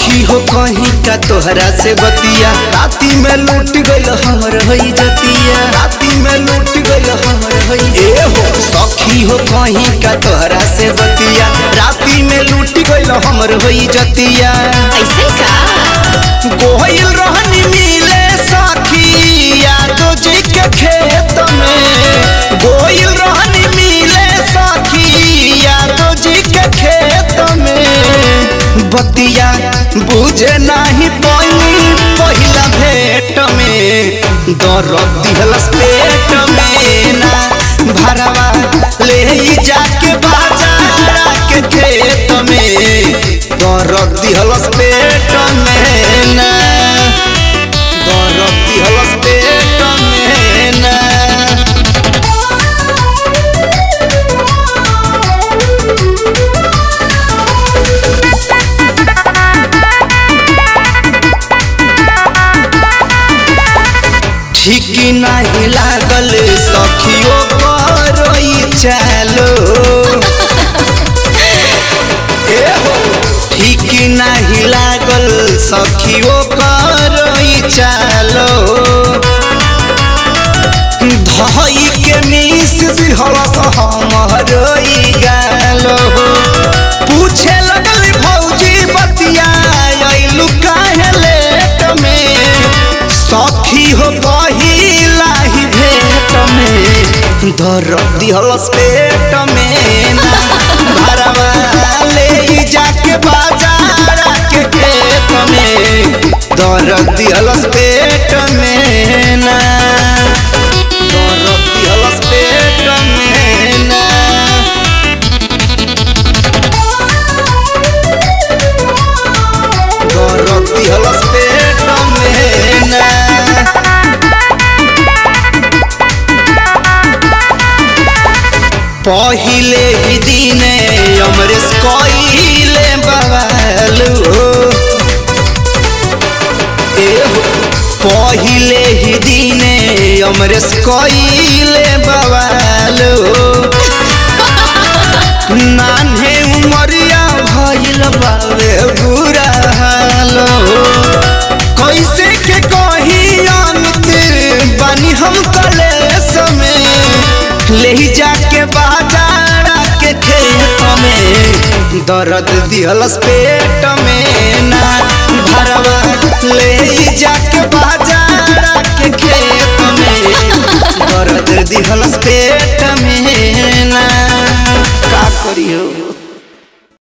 सखी हो कहीं का तोहरा से बतिया राती में लूट गइल हमर होई जतिया राती में लूट गइल हमर होई ए हो सखी हो कहीं का तोहरा से बतिया राती में लूट गइल हमर होई जतिया ऐसे का गोइल रहनी मिले सखी यादो जी के खेत में गोइल रहनी मिले सखी यादो जी के खेत में बतिया बुझे नहीं पाई पहिला भेट में दर्द दिहलस पेट में ना भरवा ले जाके बाजार के खेत में दर्द दिहलस पेट में ना दर्द दिहलस पेट में ना ठीक नहीं लागल सखियो करई चलो ठीक नहीं लागल सखियो करई चलो धई के मिस दिहलस हमरई गालो पूछे लगल भौजी बतिया आइलू काहे लेट में सखी हो पहिला ही भेट में दर्द दिहलस पेट में ना भरवा ले जाके बाजार के खेत में दर्द दिहलस पेट में ना दर्द दिहलस पेट में ना दर्द दिहलस पेट में ना पहिले ही दिने अमरेश कइले बवालू पहिले ही दिने अमरेश कइले बवालू नान्हे उमरिया भइल बावे बुरा हालो कैसे के कही अंत बानी हम कलेस में ले जाके बाजार के खेत में दर्द दिहलस पेट में ना भरवा ले जाके बाजार के खेत में दर्द दिहलस पेट में ना का करियो।